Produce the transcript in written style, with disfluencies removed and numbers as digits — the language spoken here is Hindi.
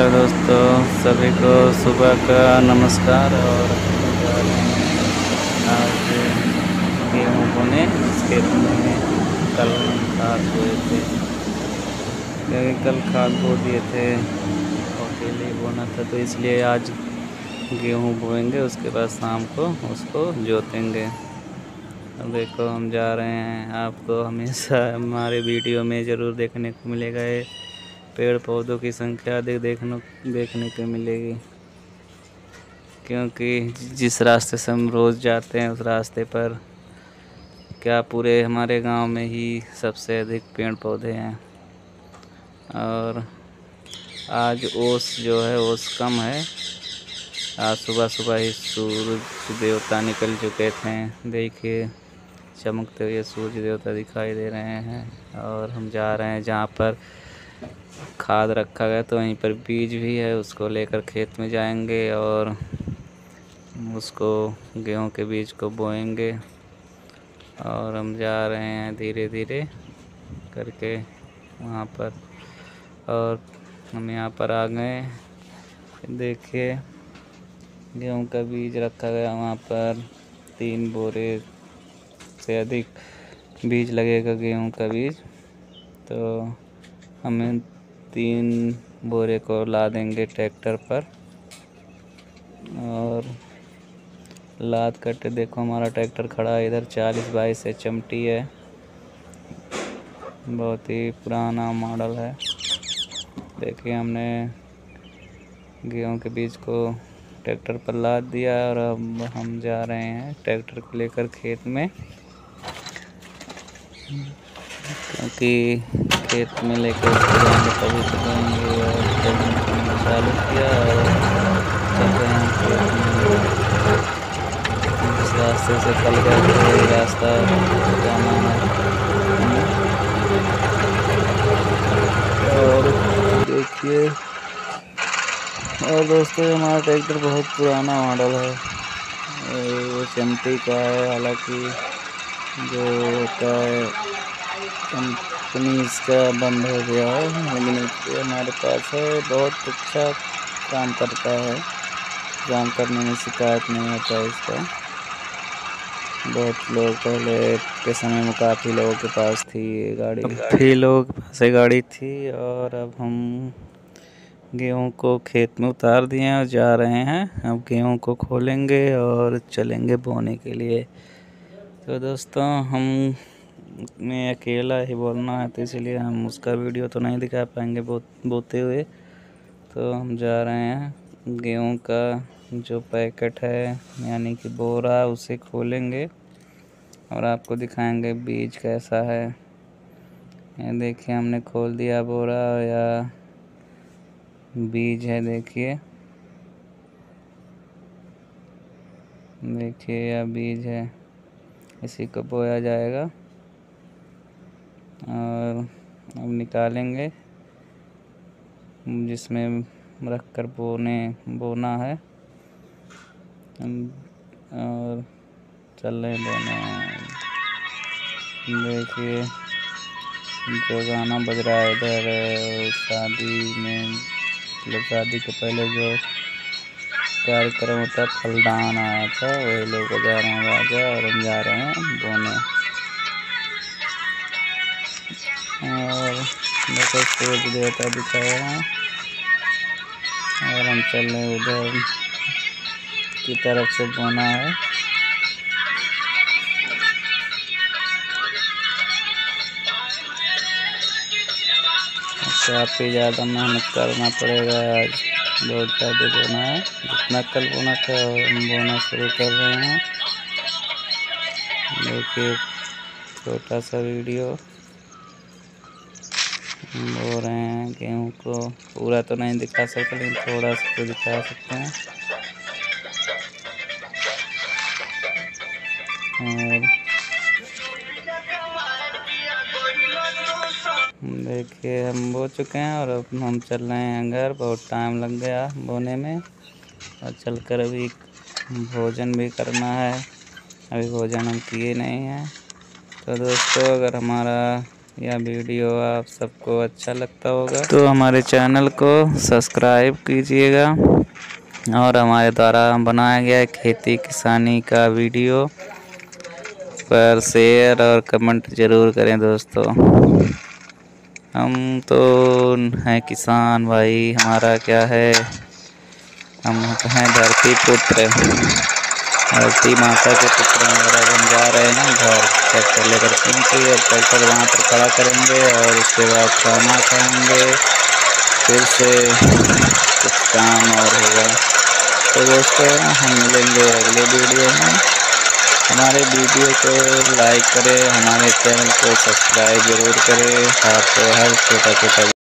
हेलो दोस्तों, सभी को सुबह का नमस्कार। और आज गेहूँ बोने इस खेत में कल खाद बोए थे, क्योंकि कल खाद बो दिए थे और अकेले ही बोना था, तो इसलिए आज गेहूँ बोएंगे। उसके बाद शाम को उसको जोतेंगे। अब देखो हम जा रहे हैं। आपको हमेशा हमारे वीडियो में ज़रूर देखने को मिलेगा, ये पेड़ पौधों की संख्या अधिक देखने को मिलेगी, क्योंकि जिस रास्ते से हम रोज़ जाते हैं उस रास्ते पर क्या पूरे हमारे गांव में ही सबसे अधिक पेड़ पौधे हैं। और आज ओस जो है ओस कम है। आज सुबह सुबह ही सूरज देवता निकल चुके थे। देखिए चमकते हुए सूरज देवता दिखाई दे रहे हैं। और हम जा रहे हैं जहाँ पर खाद रखा गया, तो वहीं पर बीज भी है, उसको लेकर खेत में जाएंगे और उसको गेहूं के बीज को बोएंगे। और हम जा रहे हैं धीरे धीरे करके वहाँ पर। और हम यहाँ पर आ गए। देखिए गेहूं का बीज रखा गया, वहाँ पर 3 बोरे से अधिक बीज लगेगा गेहूं का बीज। तो हमें 3 बोरे को ला देंगे ट्रैक्टर पर। और लाद करके देखो हमारा ट्रैक्टर खड़ा है इधर। 4022 HMT है, बहुत ही पुराना मॉडल है। देखिए हमने गेहूं के बीज को ट्रैक्टर पर लाद दिया और अब हम जा रहे हैं ट्रैक्टर को लेकर खेत में, क्योंकि खेत में लेकर उसको जाएंगे तभी तो बोएंगे। और चालू किया और चल रहे हैं खेत में। जिस रास्ते से कल गए थे वही रास्ता जाना है। और देखिए, और दोस्तों हमारा ट्रैक्टर बहुत पुराना मॉडल है, HMT का है। हालांकि जो होता है कंपनी इसका बंद हो गया है, लेकिन हमारे पास है। बहुत अच्छा काम करता है, काम करने में शिकायत नहीं होता है इसका। बहुत लोग पहले के समय में काफ़ी लोगों के पास थी ये गाड़ी, काफ़ी लोगों के पास ये गाड़ी थी। और अब हम गेहूं को खेत में उतार दिए हैं और जा रहे हैं। अब गेहूं को खोलेंगे और चलेंगे बोने के लिए। तो दोस्तों मैं अकेला ही बोलना है, तो इसलिए हम उसका वीडियो तो नहीं दिखा पाएंगे बोते हुए। तो हम जा रहे हैं गेहूं का जो पैकेट है यानी कि बोरा, उसे खोलेंगे और आपको दिखाएंगे बीज कैसा है। ये देखिए हमने खोल दिया बोरा, या बीज है। देखिए यह बीज है, इसी को बोया जाएगा। और अब निकालेंगे जिसमें रख कर बोना है। और चल रहे बोने। देखिए जो गाना बज रहा है इधर, शादी में मतलब शादी के पहले जो कार्यक्रम होता है, फलदान आया था, वही लोग बजा रहे हैं बाजा। और हम जा रहे हैं बोने। और देखो सूरज देवता दिखा है। और हम चल रहे उधर की तरफ से बोना है। काफ़ी ज़्यादा मेहनत करना पड़ेगा आज, बहुत ज़्यादा बोना है। जितना कल बोना था हम बोना शुरू कर रहे हैं। देखिए छोटा सा वीडियो बो रहे हैं गेहूं को। पूरा तो नहीं दिखा सकते, लेकिन थोड़ा सा तो दिखा सकते हैं। और देखिए हम बो चुके हैं और अब हम चल रहे हैं घर। बहुत टाइम लग गया बोने में, और चलकर अभी भोजन भी करना है। अभी भोजन हम किए नहीं हैं। तो दोस्तों अगर हमारा यह वीडियो आप सबको अच्छा लगता होगा तो हमारे चैनल को सब्सक्राइब कीजिएगा और हमारे द्वारा बनाया गया खेती किसानी का वीडियो पर शेयर और कमेंट ज़रूर करें दोस्तों। हम तो हैं किसान भाई, हमारा क्या है, हम हैं धरती पुत्र, धरती माता के पुत्र वगैरह बन जा रहे हैं घर ट्रैक्टर लेकर पहुँचे और ट्रैक्टर वहाँ पर खड़ा करेंगे और उसके बाद खाना खाएंगे, फिर से कुछ काम और होगा। तो दोस्तों हम मिलेंगे अगले वीडियो में। हमारे वीडियो को लाइक करें, हमारे चैनल को सब्सक्राइब ज़रूर करें। आपको हर छोटा छोटा